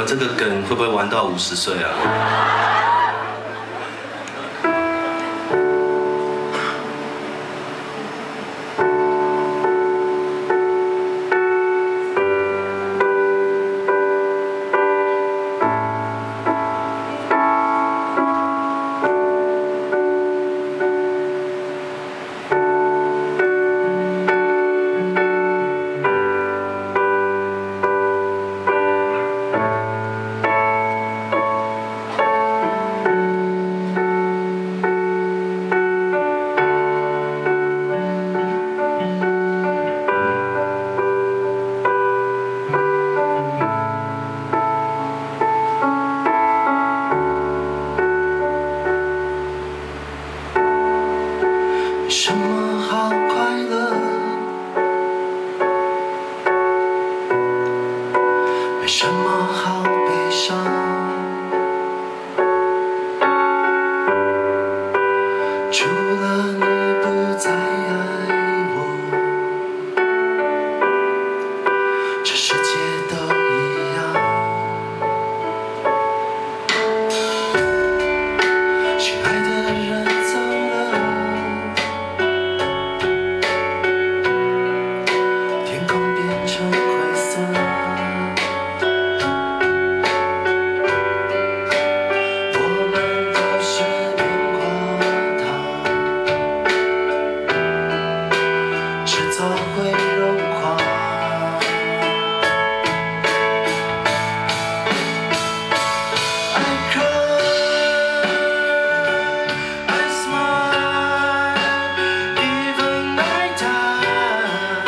这个梗会不会玩到50岁啊？ 什么好快乐？为什么好悲伤？除了你不再爱我，这世界都一样。心爱的人走了。天空变成灰色，我们都是棉花糖，迟早会融化。I cry, I smile, even I die.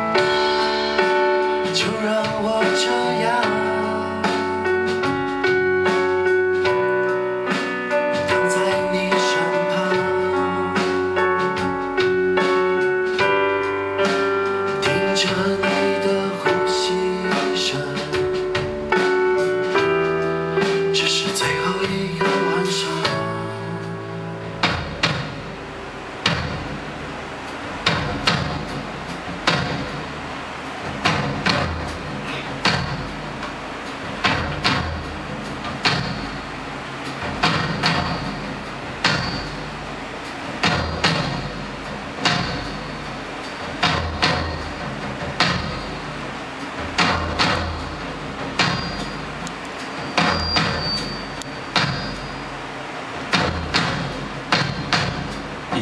就让我这样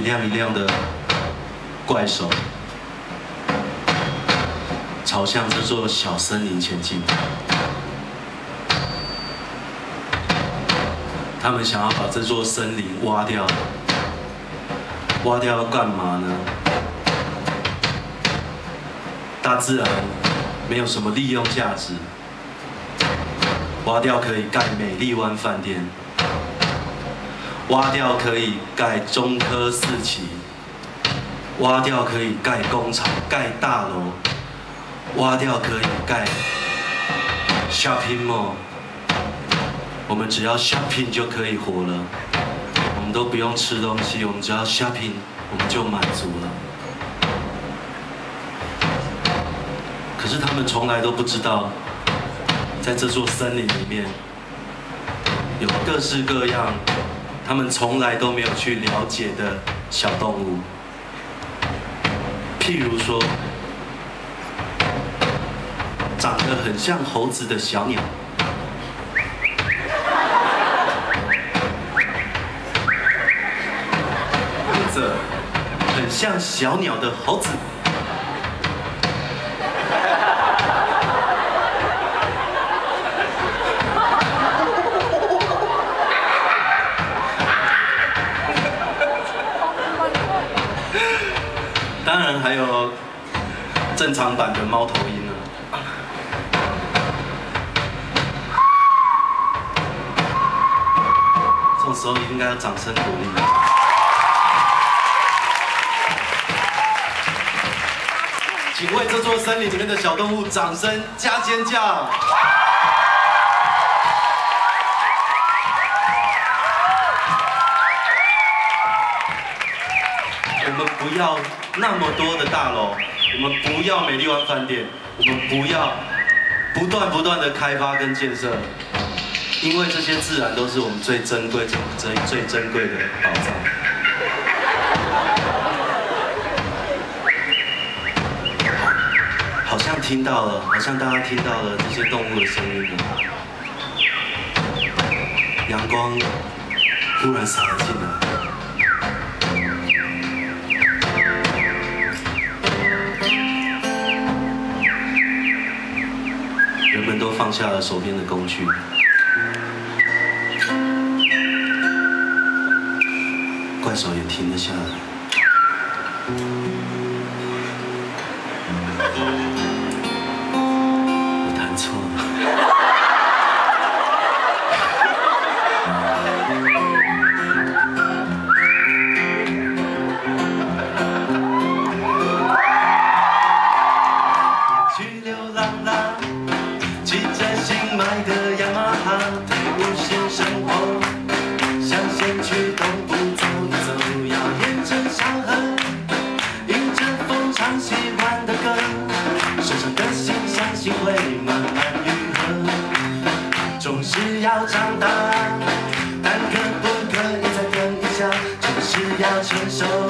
辆一辆的怪手，朝向这座小森林前进。他们想要把这座森林挖掉，挖掉要干嘛呢？大自然没有什么利用价值，挖掉可以盖美丽湾饭店，挖掉可以盖中科四期，挖掉可以盖工厂、盖大楼，挖掉可以盖 shopping mall。我们只要 shopping 就可以活了，我们都不用吃东西，我们只要 shopping 我们就满足了。可是他们从来都不知道，在这座森林里面，有各式各样他们从来都没有去了解的小动物。譬如说，长得很像猴子的小鸟，或者很像小鸟的猴子。当然还有正常版的猫头鹰啊。这种时候应该要掌声鼓励。请为这座森林里面的小动物掌声加尖叫。我们不要那么多的大楼，我们不要美丽湾饭店，我们不要不断的开发跟建设，因为这些自然都是我们最珍贵、最珍贵的宝藏。好像听到了，好像大家听到了这些动物的声音了。阳光忽然洒了进来。人们都放下了手边的工具，怪手也停了下来。我弹错了。去流浪啦！骑着新买的雅马哈，无限生活，像先去东部走一走，要沿着小河，迎着风唱喜欢的歌，身上的心相信会慢慢愈合。总是要长大，但可不可以再等一下？总是要成熟。